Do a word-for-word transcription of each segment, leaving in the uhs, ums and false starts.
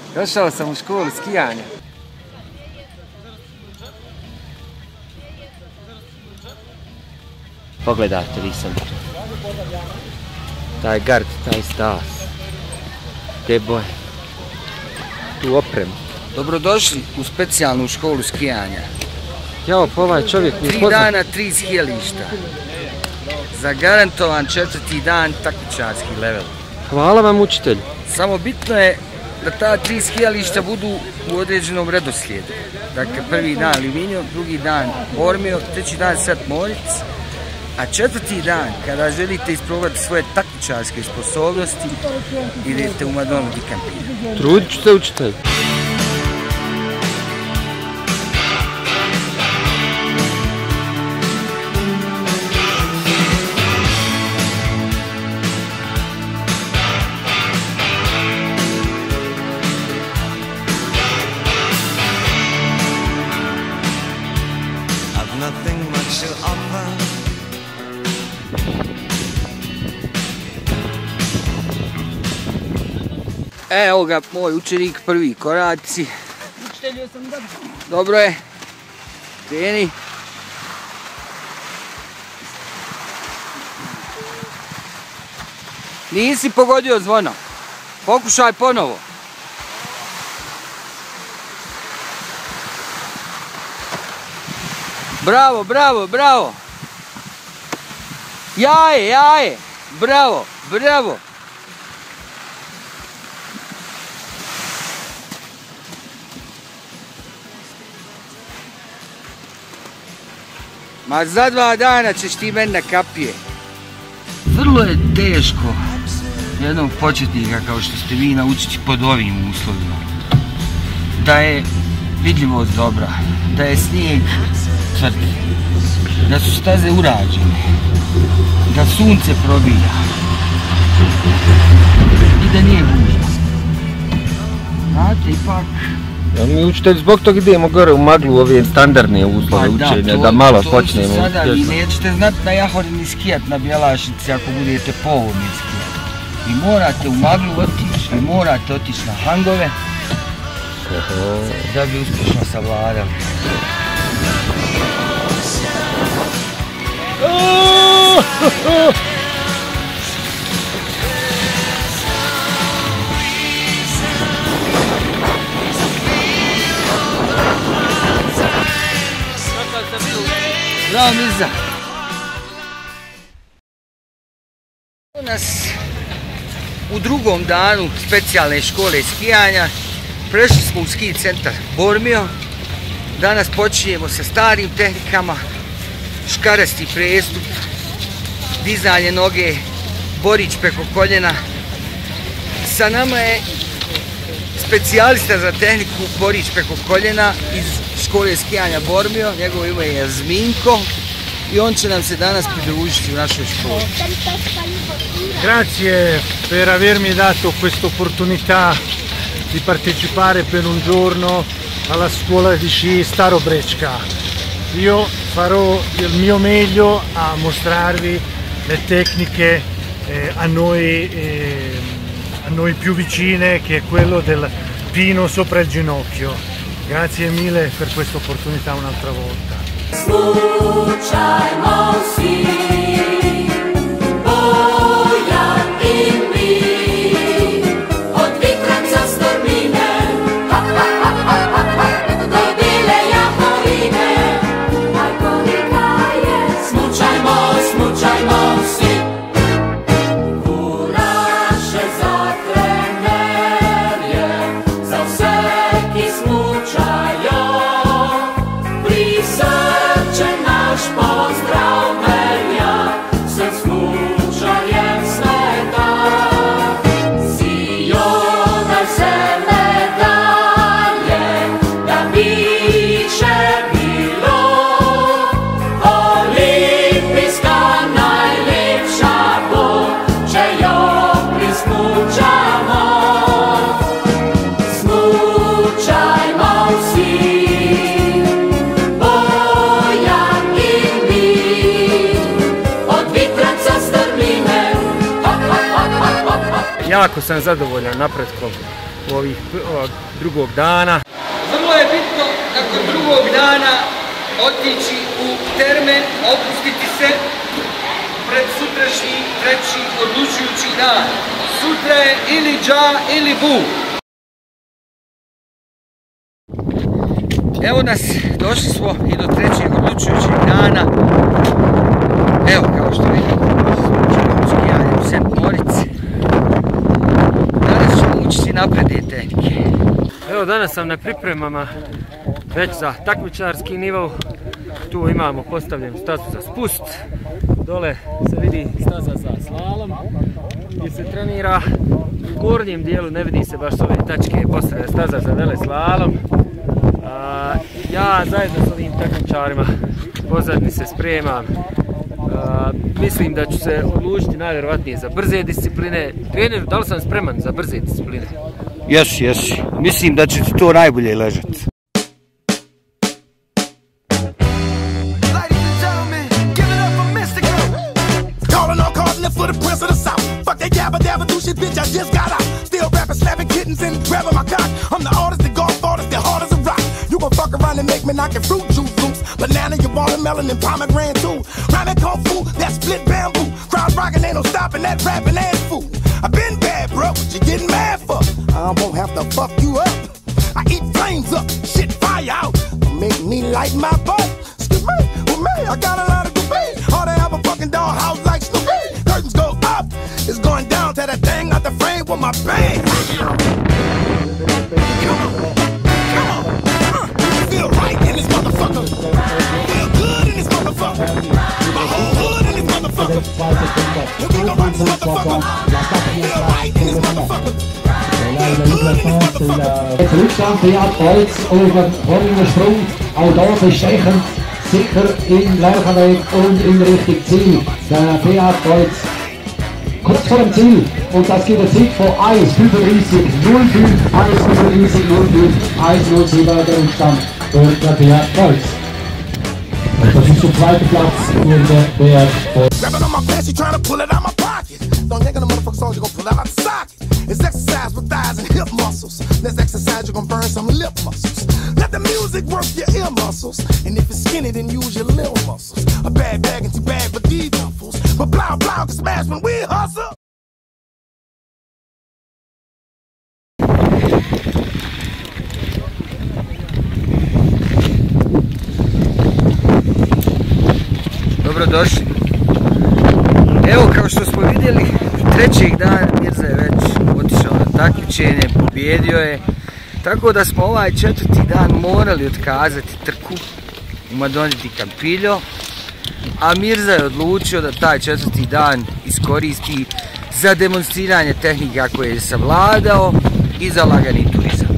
Došao sam u školu skijanja. Pogledajte vi sam. Taj gard, taj stas. Te boje. Tu opremu. Dobrodošli u specijalnu školu skijanja. Jao, pa ovaj čovjek mi Tri dana, tri skijališta. Zagarantovan četvrti dan takmičarski level. Hvala vam, učitelju. Samo bitno je da ta tri skijališta budu u određenom redoslijedu. Dakle, prvi dan Livigno, drugi dan Bormio, treći dan Svet Moritz, a četvrti dan, kada želite isprobati svoje takmičarske sposobnosti, idete u Madonu di Campina. Trudit ću se, učitelju. E, evo ga moj učenik, prvi koraci. Učitelju sam dobro. Dobro je. Kreni. Nisi pogodio zvono. Pokušaj ponovo. Bravo, bravo, bravo. Jaje, jaje. Bravo, bravo. Ma za dva dana ćeš ti meni na kapije. Vrlo je teško jednog početnika kao što ste vi naučiti pod ovim uslovima. Da je vidljivost dobra, da je snijeg tvrd, da su staze urađene, da sunce probija i da nije gužva. Znate, ipak... Mi učitelj zbog toga idemo gore u maglu ove standardne uslove učenja, da malo počnemo. Sada vi nećete znati na Jahorini skijat na Bjelašnici ako budete po ovome skijat. Vi morate u maglu otići, vi morate otići na hangove da bi uspješno savladali. Bravo, Mirza. Nas u drugom danu specijalne škole skijanja prešli smo u ski centar Bormio. Danas počinjemo sa starim tehnikama, škarasti prestup, dizanje noge, borić preko koljena. Sa nama je specijalista za tehniku borić preko koljena iz škole skijanja Bormio, njegovo ime je Jasminko i on će nam se danas pridružiti u našoj školi. Grazie per avermi dato questa opportunità di partecipare per un giorno alla scuola di sci Starobrećka. Io farò il mio meglio a mostrarvi le tecniche eh, a noi eh, a noi più vicine, che è quello del pino sopra il ginocchio. Grazie mille per questa opportunità un'altra volta. Jako sam zadovoljan napretkom ovih, ovog drugog dana. Vrlo je bitno nakon drugog dana otići u termen, opustiti se pred sutrašnji treći odlučujući dan. Sutra je ili dža ili bu. Evo nas, došli smo i do trećeg odlučujućeg dana. Evo, kao što vidimo, skijanje u Sent Morici. Danas ćemo učiti napredne tehnike. Evo, danas sam na pripremama već za takmičarski nivo. Tu imamo postavljenu stazu za spust. Dole se vidi staza za slalom gdje se trenira. U gornjem dijelu ne vidi se baš ove tačke, postavlja staza za vele slalom. A, ja zajedno s ovim takmičarima pozadnji se spremam. A, mislim da ću se odlučiti najvjerovatnije za brze discipline. Trener, da li sam spreman za brze discipline? Jesi, jesi. Mislim da će ti to najbolje ležati. For the prince of the south, fuck that yabba dabba do shit, bitch. I just got out, still rapping, slapping kittens and grabbing my cock. I'm the artist, the golf artist, the hard as a rock. You gon' fuck around and make me knock your fruit juice loose. Banana, your watermelon, and pomegranate too. Rhyming kung fu, that split bamboo. Crowd rocking, ain't no stopping that rapping ass fool. I been bad, bro, what you getting mad for? I won't have to fuck you up. I eat flames up, shit fire out. Make me light my butt. Excuse me, with me, I got a lot of debate. All they have a fucking dollhouse like Snoopy. Curtains go up, it's going down to that thing out the frame with my bang. Come on, come on, uh, feel right in this motherfucker. Feel good in this motherfucker. My whole hood in this motherfucker. Here we go rock this motherfucker. Feel right in this motherfucker. Feel good in this motherfucker. Rückstand Beat Kreuz über Hollinger Sprung, auch da bestechend. Sicher im Lerchenweg und in Richtung Ziel. Der Beat Kreuz kurz vor dem Ziel und das gibt eine Zeit von eins fünfunddreißig null fünf, eins fünfunddreißig null fünf, eins null sieben der Rückstand durch der Beat Kreuz. Und das ist der zweite Platz für den Beat Kreuz. Grabbing on my pants, she trying to pull it out my pocket. Don't think of the motherfucking song, you gon' pull it out the socket. It's exercise with thighs and hip muscles. This exercise, you're gon' burn some lip muscles. Let the music work your ear muscles. And if it's skinny, then use your little muscles. A bad bag and too bad for these duffels. But blah blah can smash when we hustle. Dobrodošli. Evo, kao što smo vidjeli, trećeg dana Mirza je već otišao na takmičenje, pobjedio je. Tako da smo ovaj četvrti dan morali otkazati trku u Madoni di Campillo, a Mirza je odlučio da taj četvrti dan iskoristi za demonstriranje tehnika koje je savladao i za lagani turizam.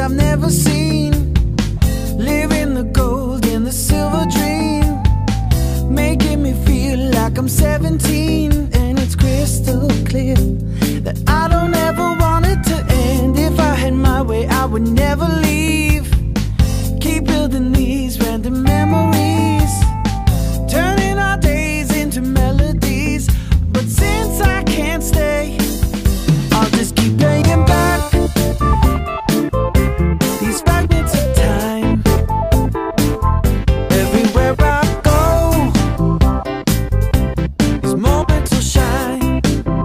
I've never seen. Living the gold in the silver dream, making me feel like I'm seventeen. And it's crystal clear that I don't ever want it to end. If I had my way, I would never leave. Keep building these random memories, turning our days into melodies. But since I can't stay, I'll just keep playing back these fragments of time. Everywhere I go, these moments will shine.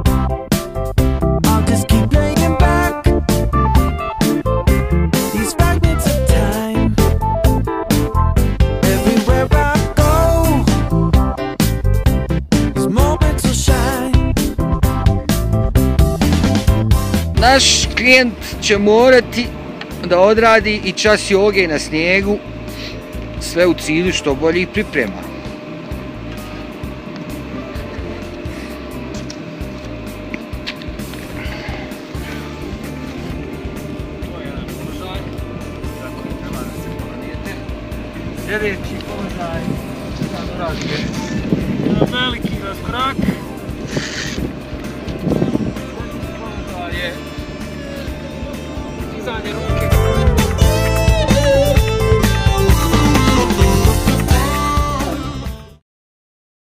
I'll just keep playing back these fragments of time. Everywhere I go, these moments will shine. Naš klijent će morati da odradi i čas joge na snijegu, sve u cilju što boljih priprema. Sljedeći položaj, sad uradite veliki raskorak.